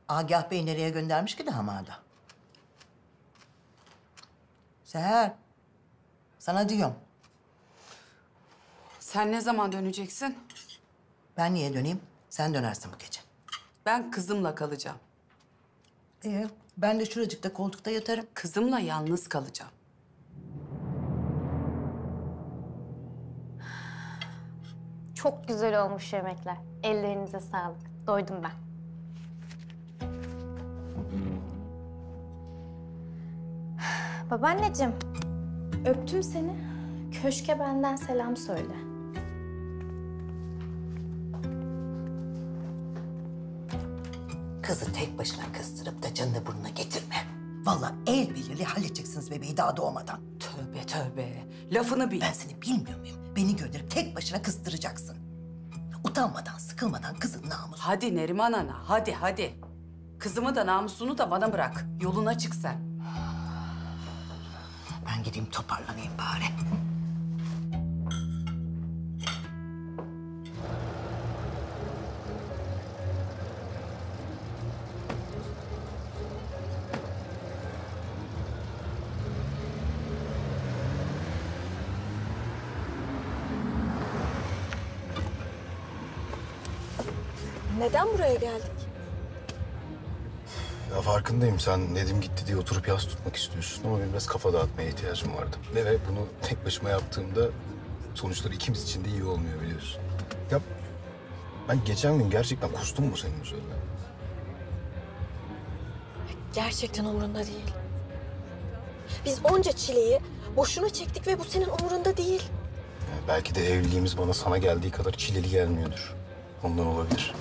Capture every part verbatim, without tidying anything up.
Agah Bey nereye göndermiş ki damadı? Seher, sana diyorum. Sen ne zaman döneceksin? Ben niye döneyim? Sen dönersin bu gece. Ben kızımla kalacağım. Ee, ben de şuracıkta koltukta yatarım. Kızımla yalnız kalacağım. Çok güzel olmuş yemekler. Ellerinize sağlık. Doydum ben. Babaanneciğim, öptüm seni. Köşke benden selam söyle. Kızı tek başına kıstırıp da canını burnuna getirme. Vallahi el birliğiyle halledeceksiniz bebeği daha doğmadan. Tövbe tövbe. Lafını bil. Ben seni bilmiyor muyum? Beni gönderip tek başına kıstıracaksın. Utanmadan, sıkılmadan kızın namusu. Hadi Neriman Ana, hadi hadi. Kızımı da namusunu da bana bırak. Yoluna çık sen. Ben gideyim toparlanayım bari. Neden buraya geldik? Ya farkındayım, sen Nedim gitti diye oturup yas tutmak istiyorsun ama benim biraz kafa dağıtmaya ihtiyacım vardı. Ve, ve bunu tek başıma yaptığımda sonuçları ikimiz için de iyi olmuyor biliyorsun. Ya ben geçen gün gerçekten kustum mu senin üzerine? Gerçekten umurunda değil. Biz onca çileyi boşuna çektik ve bu senin umurunda değil. Yani belki de evliliğimiz bana sana geldiği kadar çileli gelmiyordur. Ondan olabilir.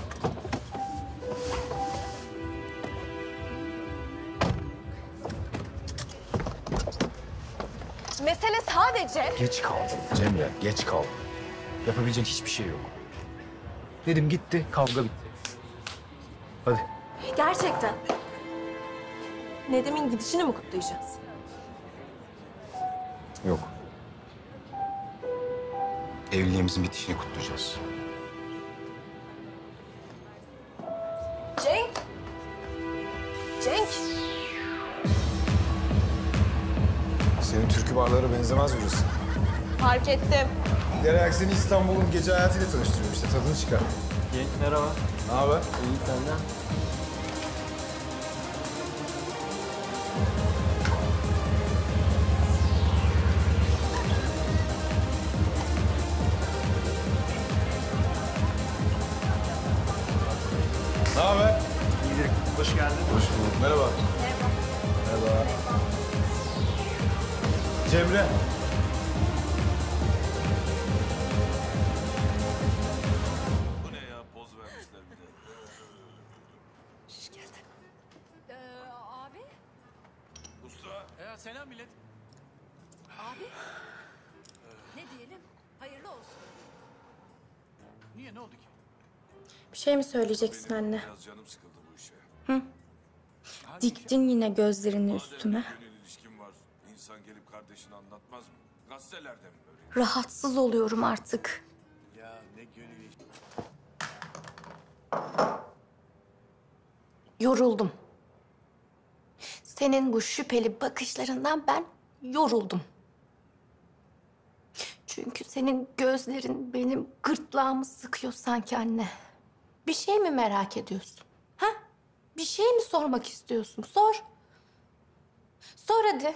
Mesele sadece... Geç kaldın Cemre, geç kaldın. Yapabileceğin hiçbir şey yok. Nedim gitti, kavga bitti. Hadi. Gerçekten. Nedim'in gidişini mi kutlayacağız? Yok. Evliliğimizin bitişini kutlayacağız. Cenk! Cenk! Senin türkü barlara benzemez burası. Fark ettim. Derek seni İstanbul'un gece hayatıyla tanıştırıyorum işte, tadını çıkar. Genç merhaba. Ne haber? İyi senden. Ne haber? İyidir. Hoş geldin. Hoş bulduk. Merhaba. Merhaba. Merhaba. Cemre. Bu ne ya? Poz vermişler bir de. Ee, abi? Usta. Ya selam millet. Abi? Ne diyelim? Hayırlı olsun. Niye, ne oldu ki? Bir şey mi söyleyeceksin anne? Biraz canım sıkıldı bu işe. Diktin yine gözlerini üstüme. Madem bir gönül ilişkin var, insan gelip kardeşine anlatmaz mı? Gazetelerde mi böyle? Rahatsız oluyorum artık. Ya ne gönül iş. Yoruldum. Senin bu şüpheli bakışlarından ben yoruldum. Çünkü senin gözlerin benim gırtlağımı sıkıyor sanki anne. Bir şey mi merak ediyorsun? Ha? Bir şey mi sormak istiyorsun? Sor. Sor hadi.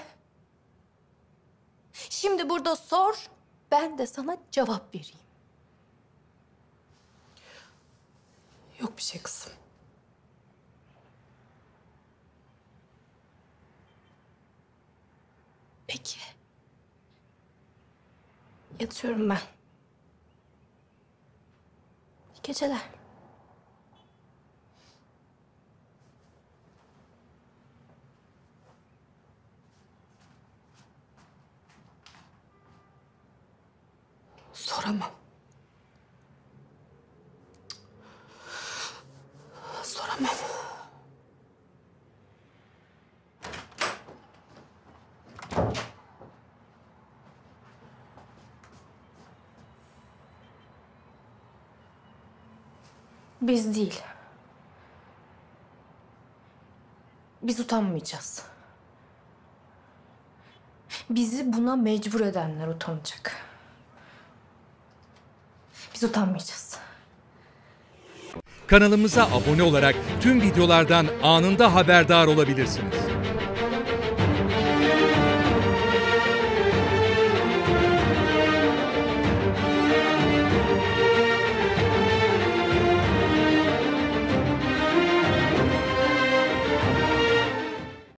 Şimdi burada sor, ben de sana cevap vereyim. Yok bir şey kızım. Peki. Yatıyorum ben. İyi geceler. Soramam. Soramam. Biz değil. Biz utanmayacağız. Bizi buna mecbur edenler utanacak. Biz utanmayacağız. Kanalımıza abone olarak tüm videolardan anında haberdar olabilirsiniz.